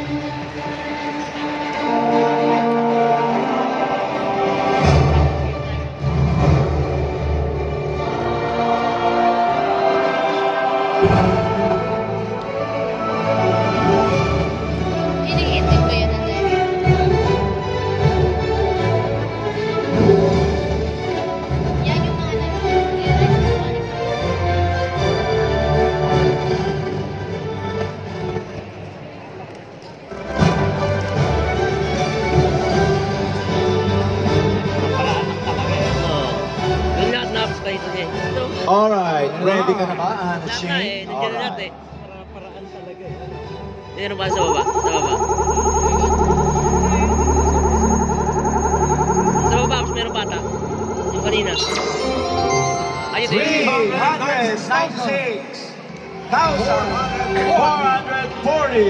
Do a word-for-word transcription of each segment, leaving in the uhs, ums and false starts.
Alright, ready ka na ba, Ana Shane? Shane? Eh, nandiyan na natin. Para-paraan talaga. Ayan ba sa baba? Sa baba. Sa baba, mas meron bata. Yung kanina. Ayun, three hundred ninety-six thousand four hundred forty.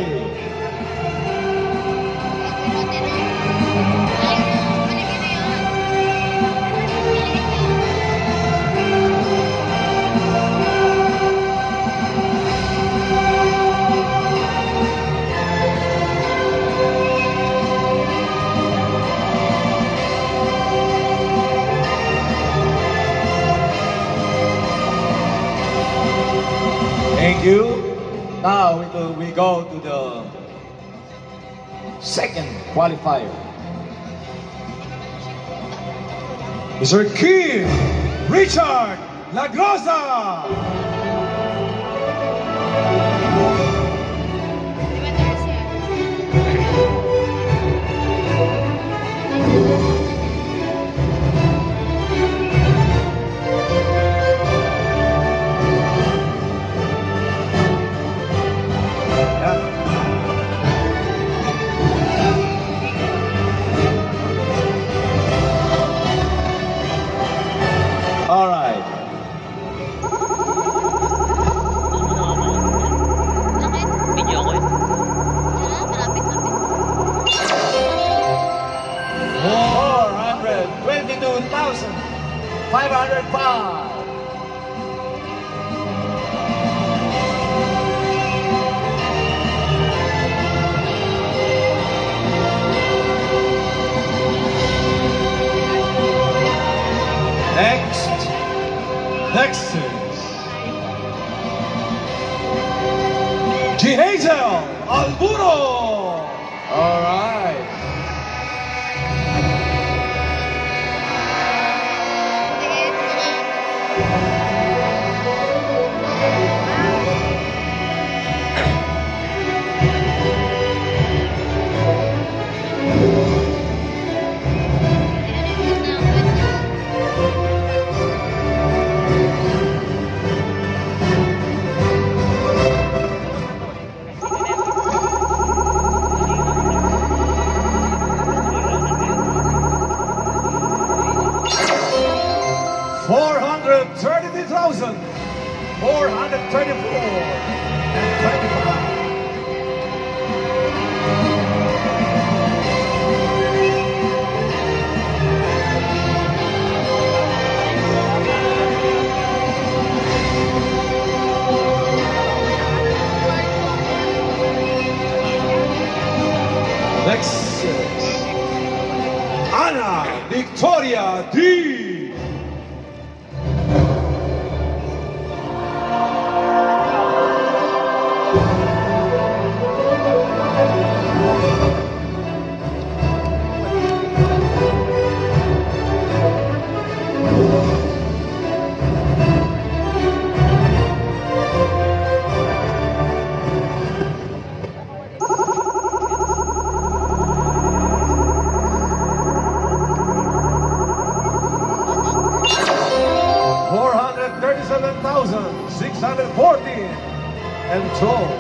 Thank you. Now we go, we go to the second qualifier. Mister Kim Richard Lagrosa. All right. Video ko eh. four hundred twenty-two thousand five hundred five. Next. Next is Jihazel Alburo. All right. Four hundred thirty thousand four hundred thirty-four and twenty-five. Next is Ana Victoria D. four hundred thirty-seven thousand six hundred fourteen and twelve.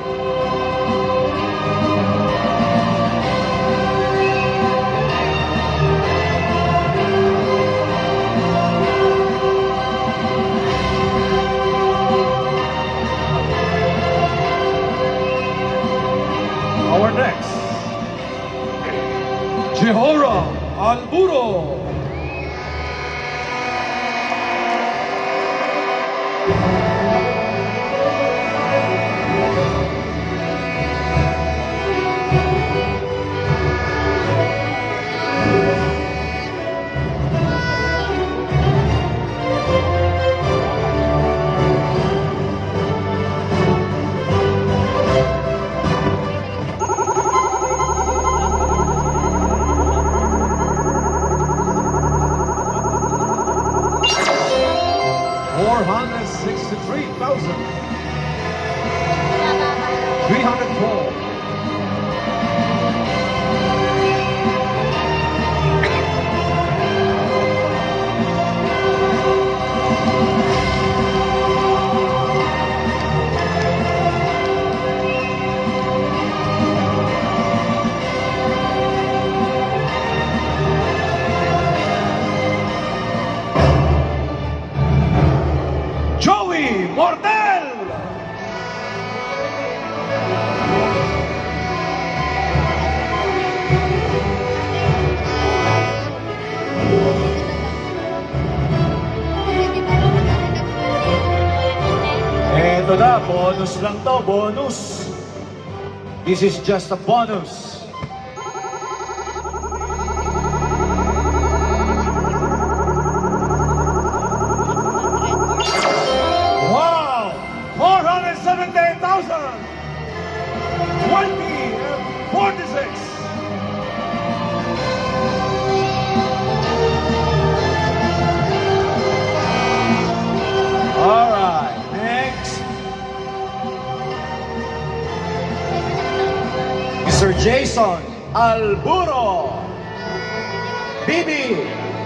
Our next, Jehoram Alburo. three hundred four. Ito na, bonus lang to, bonus. This is just a bonus. Wow! four hundred seventy-eight thousand! twenty and forty-six! All right, next. Mister Jason Alburo, B B.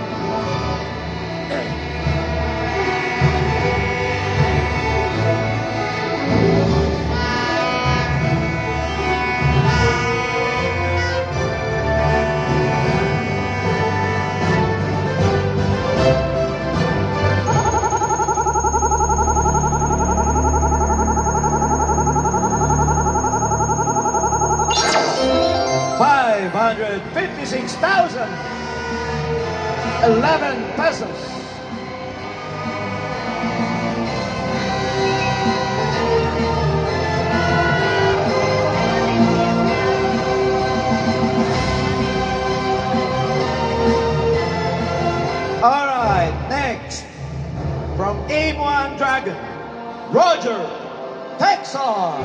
five hundred fifty-six thousand eleven pesos. All right, next from Aimglobal Dragon, Roger Texon.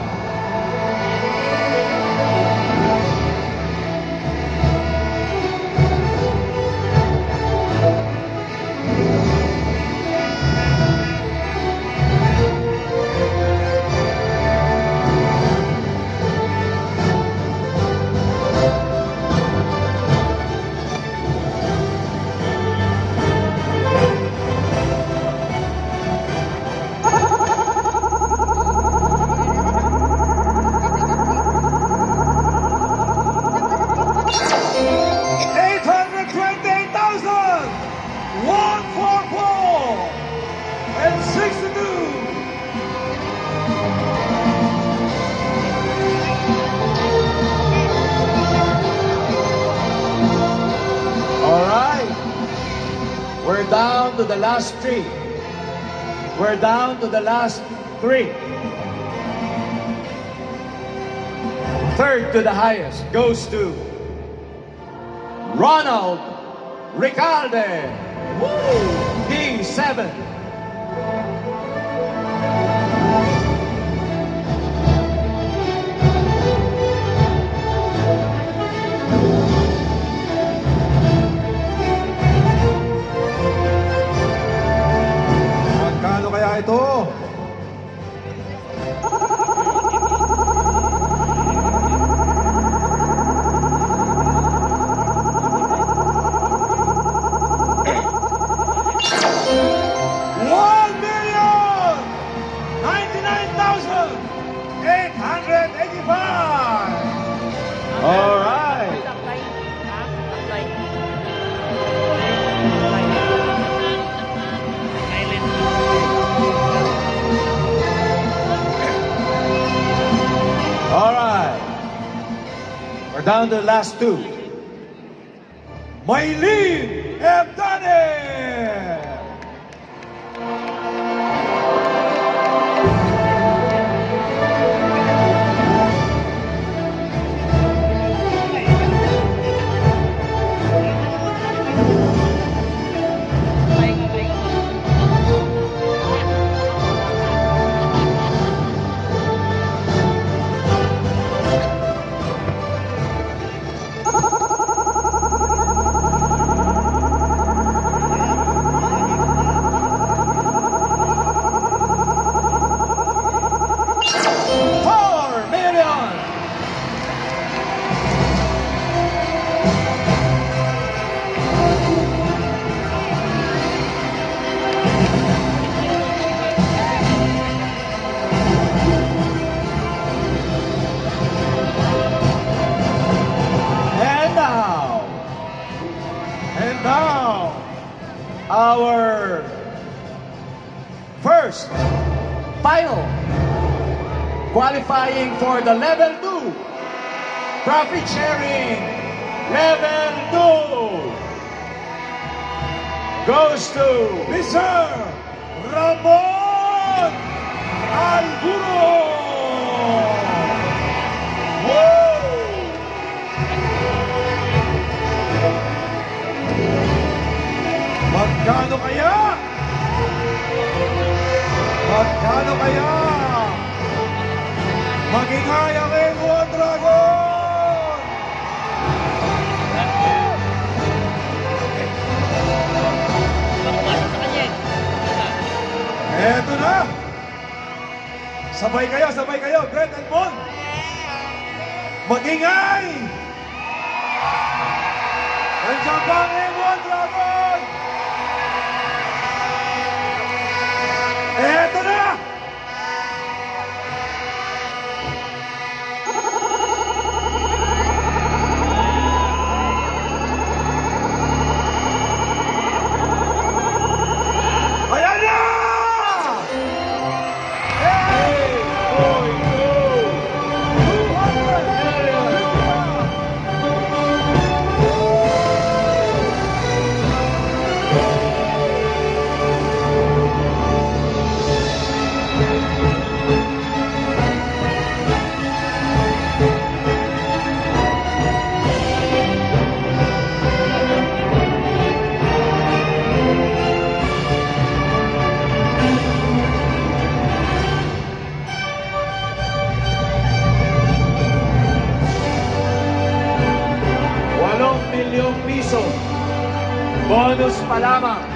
We're down to the last three. We're down to the last three. Third to the highest goes to Ronald Ricalde, D seven. Magkano kaya ito? one million ninety-nine thousand eight hundred eighty-five. All right. All right. We're down to the last two. Maylene Abdane. first, final, qualifying for the level two, profit sharing, level two, goes to Mister Ramon Alburo. Woo! Magkano kaya? Magkano kaya? Magingay ang Aimglobal Dragon! Eto na! Sabay kayo, sabay kayo, Brett and Bon! Magingay! Nandiyan ba ang Aimglobal Dragon? Eto na! Ayan na! Hey! Oy, go! two hundred! Milyong piso. Bonus pa lamang.